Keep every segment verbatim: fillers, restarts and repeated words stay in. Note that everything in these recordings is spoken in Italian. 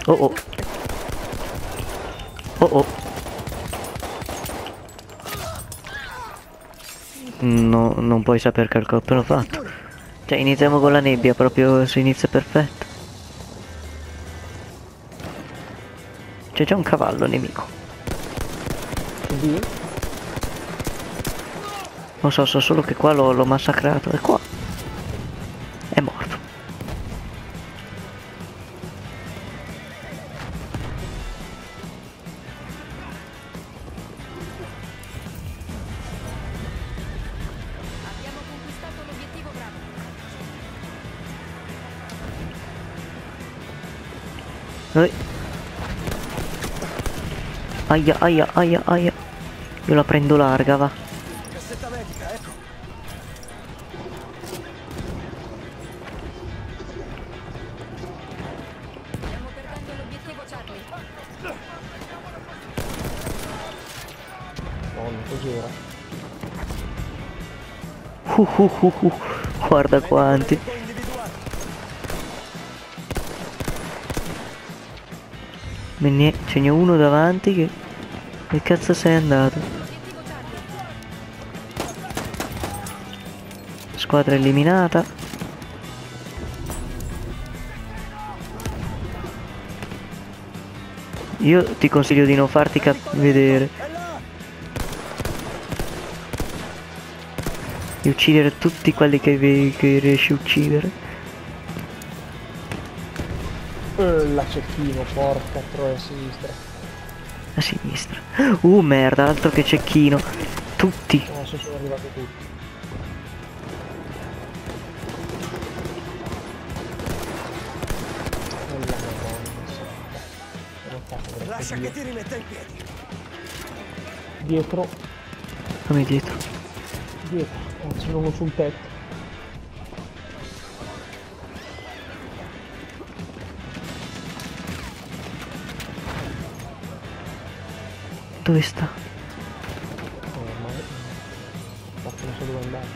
Oh oh. Oh oh. No, non puoi sapere che ho appena fatto. Cioè, iniziamo con la nebbia, proprio se inizia perfetto. C'è già un cavallo nemico. Di? Non so, so solo che qua l'ho massacrato. E qua è morto. Abbiamo conquistato l'obiettivo Bravo. Ehi. Aia, aia, aia, aia. Io la prendo larga, va. Cassetta medica, ecco. Stiamo perdendo l'obiettivo Charlie. Oh, cos'era? Uh, uh, uh, uh. Guarda quanti. Nemico individuato. Me ne- Ce n'è uno davanti che... Che cazzo sei andato? Obiettivo Charlie. Squadra eliminata. Io ti consiglio di non farti cap- vedere. È là! Di uccidere tutti quelli che, ve- che riesci a uccidere. Eh, la cecchino, porca troia a sinistra. A sinistra. Uh, merda, altro che cecchino. Tutti. Adesso sono arrivati tutti. Oh, la madonna santa. Non fatto per Lascia Dio. che ti rimetta in piedi. Dietro, Fammi dietro. dietro. Eh, c'è uno sul tetto. Dove sta? Eh, ma... Porca, non so dove andare.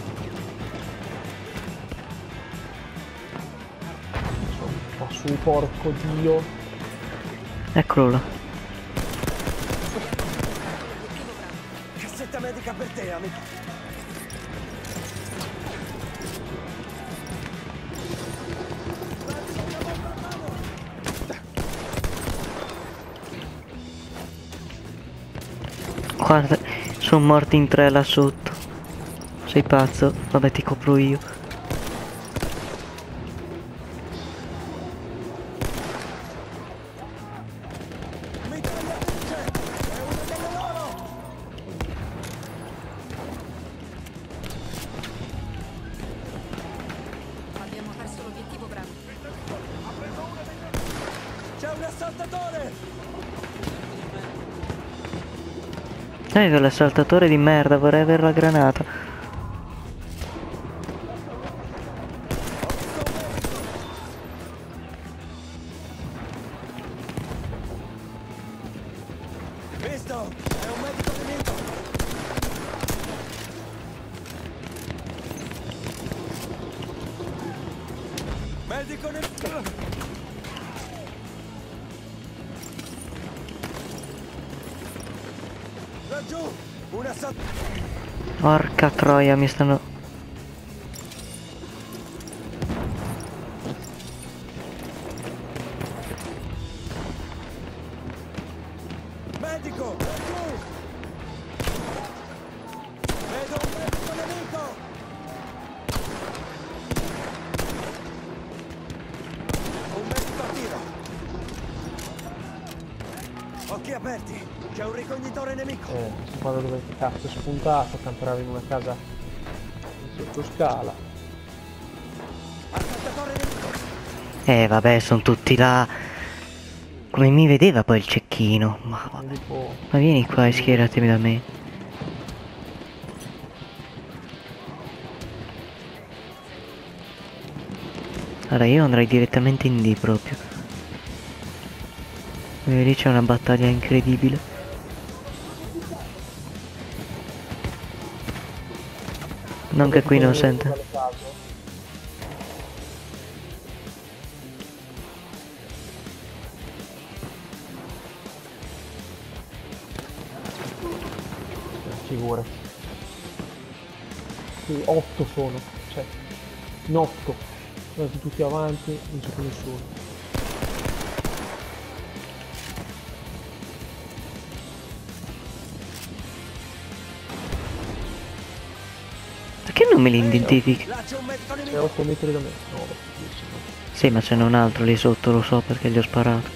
Sono qua su, porco Dio. Eccolo là. Cassetta medica per te, amico. Guarda, sono morti in tre là sotto. Sei pazzo? Vabbè, ti copro io. Mitra gli attrice! È uno delle loro! Abbiamo perso l'obiettivo Bravo. C'è un assaltatore! Dai, quell'assaltatore di merda, vorrei avere la granata. Visto! È un medico nemico! Medico nemico! Laggiù! Un assaltatore! Porca troia, mi stanno... Medico! Laggiù! Vedo un medico nemico! Un medico a tiro! Occhi aperti! C'è un ricognitore nemico! Eh, questo qua da dove cazzo è spuntato, camperava in una casa in sottoscala. Assaltatore nemico! Eh, vabbè, sono tutti là. Come mi vedeva poi il cecchino? Ma vabbè. Tipo, Ma vieni qua e schieratemi da me. Allora, io andrei direttamente in D proprio. E lì c'è una battaglia incredibile. Non che qui non sente. sente. Figurati. Sì, otto sono, cioè, in otto. Andati tutti avanti, non c'è più nessuno. Perché non me li identifichi? Là c'è un medico C'è nemico. otto metri da me. nove, dieci. Sì, ma ce n'è un altro lì sotto, lo so perché gli ho sparato.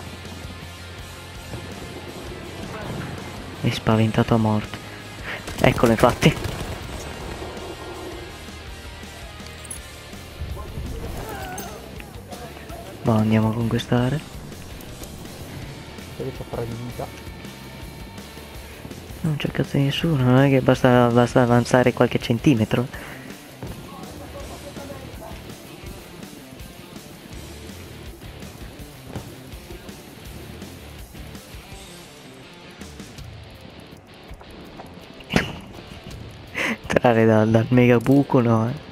Mi spaventato a morte. Eccolo, infatti. Boh, andiamo a conquistare. Se riesco a fare di vita. Non c'è cazzo di nessuno, non è che basta, basta avanzare qualche centimetro. Entrare dal, dal mega buco, no, eh.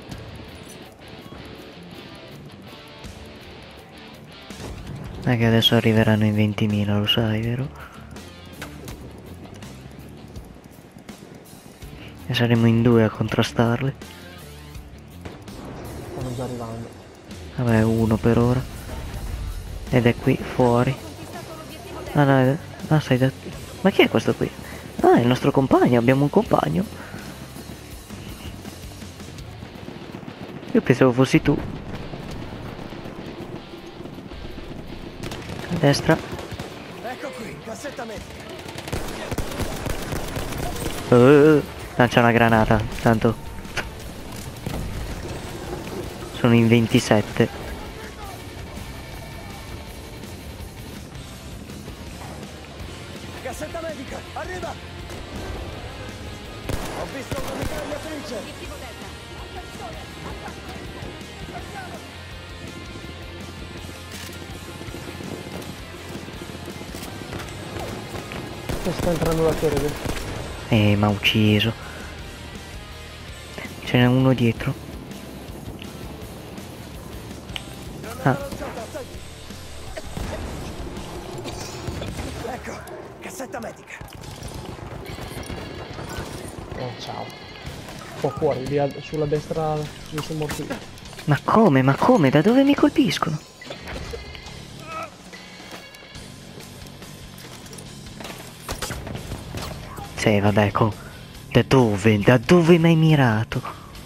Ma che adesso arriveranno in ventimila, lo sai, vero? E saremo in due a contrastarli. Stanno già arrivando. Vabbè, uno per ora. Ed è qui, fuori. Conquistato l'obiettivo Ah delta. no, è... ah, sei da... Ma chi è questo qui? Ah, è il nostro compagno, abbiamo un compagno. Io pensavo fossi tu. A destra. Ecco qui, cassetta medica. Uh, lancia una granata, tanto. Sono in ventisette. Cassetta medica, arriva! Ho visto una mitragliatrice! Obiettivo delta. E sta entrando da Terede. Eh, ma ha ucciso. Ce n'è uno dietro. Ah, Ecco, cassetta medica. Oh, ciao. Qua fuori, lì al- sulla destra, ci sono morti lì. ma come, ma come? Da dove mi colpiscono? Sì, vabbè, co... Da dove? Da dove mi hai mirato?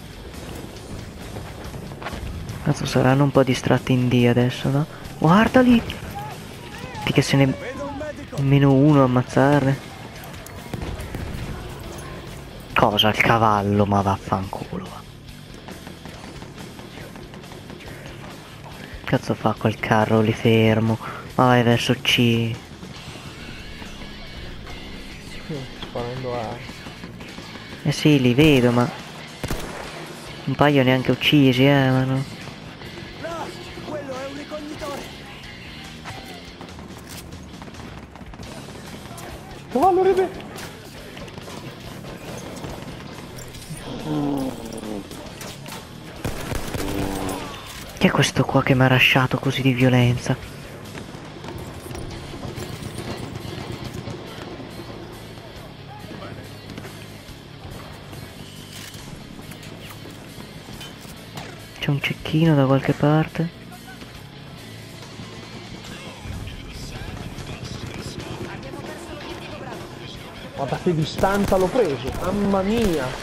Cazzo, saranno un po' distratti in D adesso, no? Guardali! Che se ne... Vedo un medico. Meno uno a ammazzarne. Cosa? Il cavallo? Ma vaffanculo, va. Cazzo fa quel carro lì fermo? Ma vai verso C. Mm, Sparando a... Eh sì, li vedo, ma... Un paio neanche uccisi, eh, ma no. Là, quello è un ricognitore. Cavallo, Rebe! Chi è questo qua che mi ha lasciato così di violenza? C'è un cecchino da qualche parte? Abbiamo perso l'obiettivo bravo. Guarda che distanza l'ho preso, mamma mia!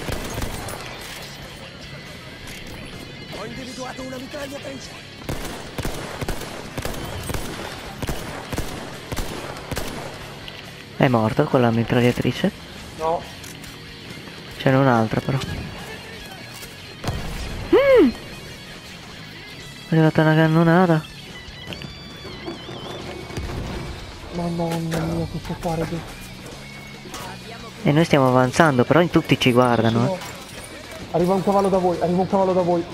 Ho individuato una mitragliatrice. È morto con la mitragliatrice? No, Ce n'è un'altra però. Mm! È arrivata una cannonata. madonna mia, questo qua, Rebe. E noi stiamo avanzando, però in tutti ci guardano. No. Arriva un cavallo da voi, arriva un cavallo da voi.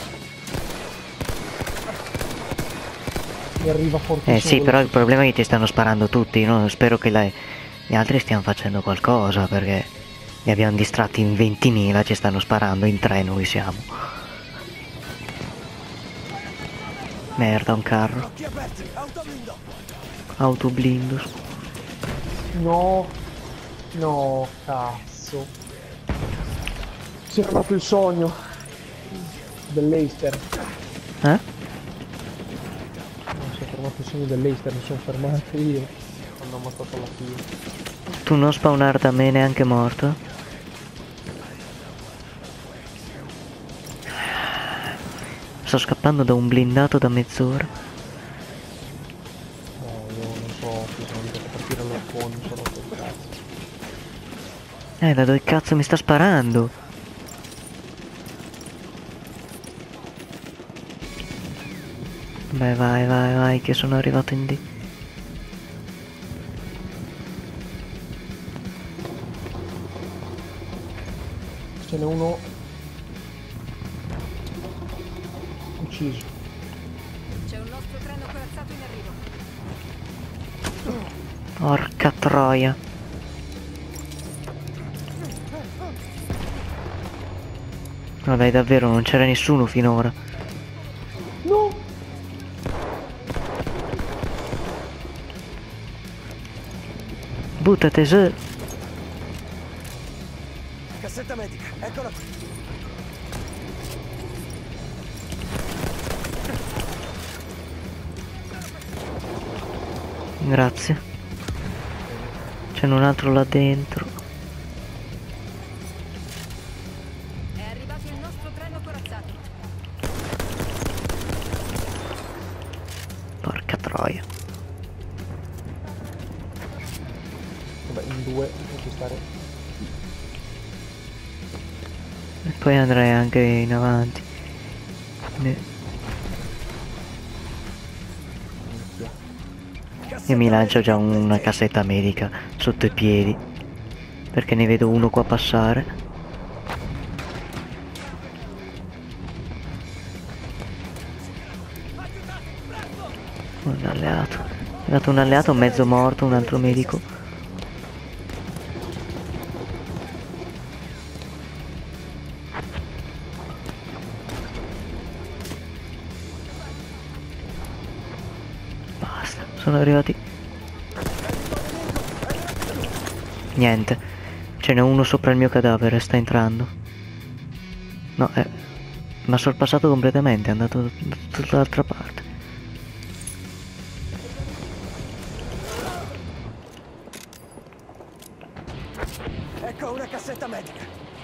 Mi arriva Eh, fortissimo. eh sì, quello- però il problema è che ti stanno sparando tutti, no? Spero che la- gli altri stiano facendo qualcosa, perché li abbiamo distratti in ventimila, ci stanno sparando, in tre noi siamo. Merda, un carro. Occhi aperti, autoblindo. Autoblindus. No, no, cazzo. cazzo. Si è fermato il sogno dell'Eister. Eh? No, si è fermato il sogno dell'Eister, mi sono fermato io quando ho ammazzato la figlia. Tu non spawnare da me neanche morto? Sto scappando da un blindato da mezz'ora. No, io non so, se sono andato a partire l'alcone, mi sono rotto il cazzo. Eh, da dove cazzo mi sta sparando? Beh, vai, vai, vai, che sono arrivato in di... Ce n'è uno ucciso. C'è un nostro treno corazzato in arrivo. Porca troia. No dai, davvero, non c'era nessuno finora. No! Buttate su. Cassetta medica, eccola qui. Grazie. C'è un altro là dentro. È arrivato il nostro treno corazzato. Porca troia. Vabbè, in due non ci stare. E poi andrei anche in avanti. Ne- Io mi lancio già una cassetta medica sotto i piedi, perché ne vedo uno qua passare. Un alleato. È arrivato un alleato mezzo morto, un altro medico. Basta, sono arrivati. Niente. Ce n'è uno sopra il mio cadavere, sta entrando. No, eh, mi ha sorpassato completamente, è andato da tutta l'altra parte. Ecco una cassetta medica.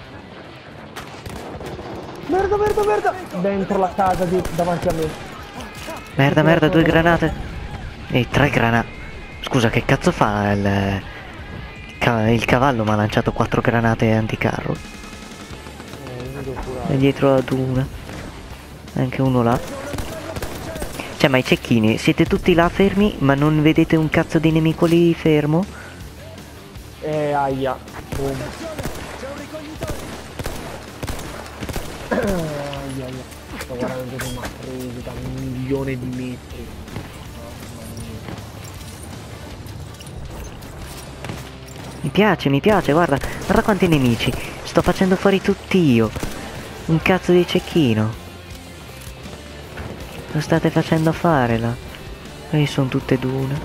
Merda, merda, merda! Dentro la casa di, davanti a me. Merda, merda, due granate. E tre granate. Scusa, che cazzo fa il... ca- il cavallo mi ha lanciato quattro granate anticarro. Eh, io devo curare. E dietro ad una. Anche uno là. Cioè, ma i cecchini, siete tutti là fermi, ma non vedete un cazzo di nemico lì fermo? Eh, aia. Boom. C'è un ricognitore. Aia, aia. Sto guardando come una presa da un milione di metri. Mamma mia. Mi piace, mi piace, guarda, guarda quanti nemici. Sto facendo fuori tutti io. Un cazzo di cecchino. Lo state facendo fare là? E sono tutte dune.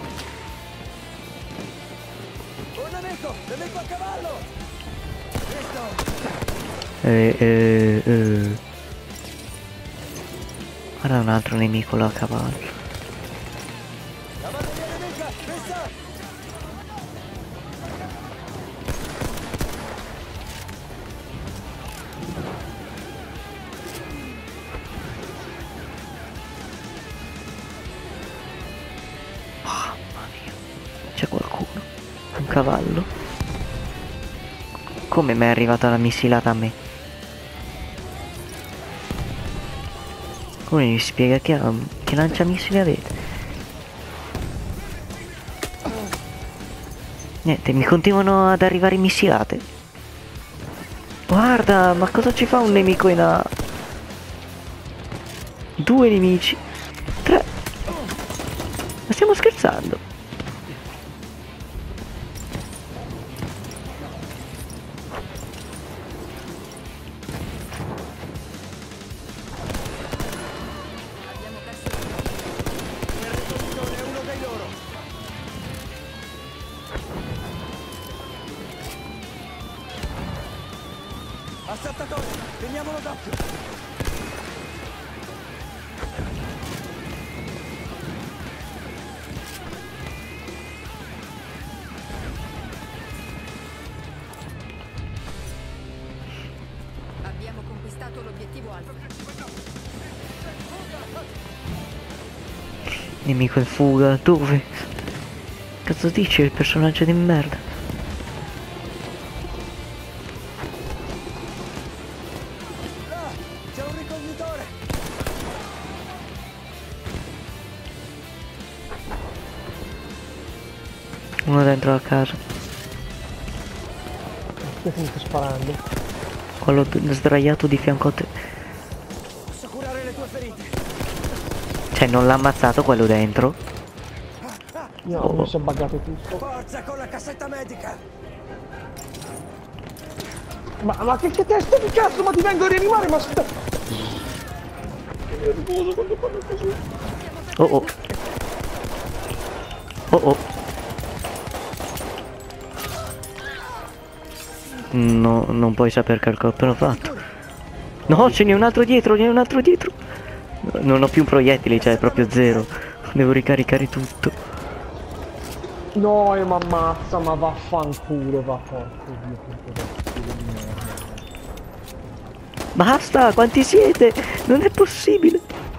Un nemico, nemico a cavallo. Visto. Eh, eh, eh. Guarda un altro nemico là a cavallo. Cavalleria nemica, vista. Mamma mia. C'è qualcuno. Un cavallo. Come mi è arrivata la missilata a me? Come mi spiega che, che lanciamissili avete? Niente, mi continuano ad arrivare missilate. Guarda, ma cosa ci fa un nemico in A? Due nemici. Tre. Ma stiamo scherzando? Abbiamo perso Il ricognitore è uno dei loro. Assaltatore, teniamolo d'occhio. Abbiamo conquistato l'obiettivo Alfa. Nemico in fuga, dove? Cazzo dici il personaggio di merda? Là, c'è un ricognitore. Uno dentro la casa. Perché sto sparando? Quello d- sdraiato di fianco a te. Posso curare le tue ferite. Cioè non l'ha ammazzato quello dentro. Io Oh. mi sono buggato tutto. Forza con la cassetta medica. Ma, ma che, che testa di cazzo, ma ti vengo a rianimare, ma sta... Io nervoso quando fanno così. Oh oh. Oh oh. No, non puoi sapere che ho appena fatto. No, ce n'è un altro dietro, ce n'è un altro dietro. Non ho più proiettili, cioè è proprio zero. Devo ricaricare tutto. No, e mi ammazza, ma vaffanculo, va porco dio, porco dio di merda. Basta, quanti siete? Non è possibile.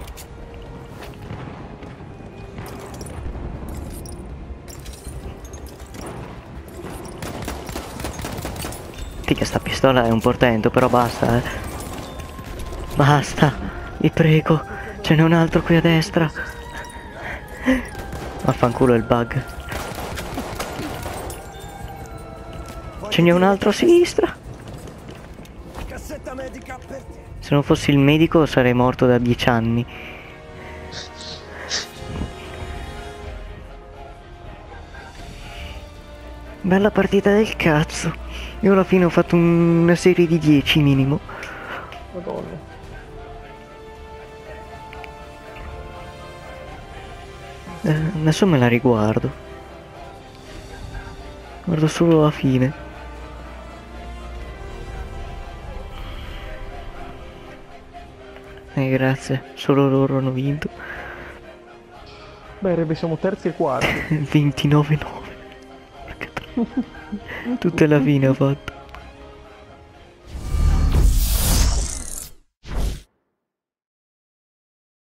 Figa, sta pistola è un portento, però basta, eh. Basta, vi prego. Ce n'è un altro qui a destra. Vaffanculo, è il bug. Ce n'è un altro a sinistra. Cassetta medica per te. Se non fossi il medico sarei morto da dieci anni. Bella partita del cazzo. Io alla fine ho fatto un- una serie di dieci minimo. Madonna. Eh, adesso me la riguardo. Guardo solo la fine. Eh, grazie, solo loro hanno vinto. Beh, Rebe, siamo terzi e quarti. ventinove nove. Porca troia. Tutta la fine ho fatto.